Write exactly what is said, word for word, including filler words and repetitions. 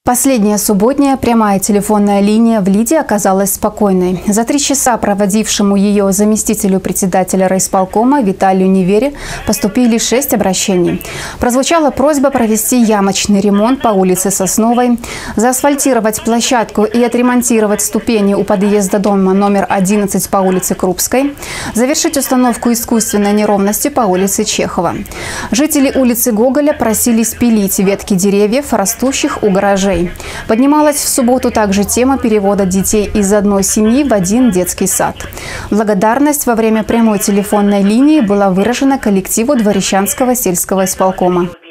Последняя субботняя прямая телефонная линия в Лиде оказалась спокойной. За три часа проводившему ее заместителю председателя райисполкома Виталию Невере поступили шесть обращений. Прозвучала просьба провести ямочный ремонт по улице Сосновой, заасфальтировать площадку и отремонтировать ступени у подъезда дома номер одиннадцать по улице Крупской, завершить установку искусственной неровности по улице Чехова. Жители улицы Гоголя просили спилить ветки деревьев, растущих у гаражей. Поднималась в субботу также тема перевода детей из одной семьи в один детский сад. Благодарность во время прямой телефонной линии была выражена коллективу Дворещанского сельского исполкома.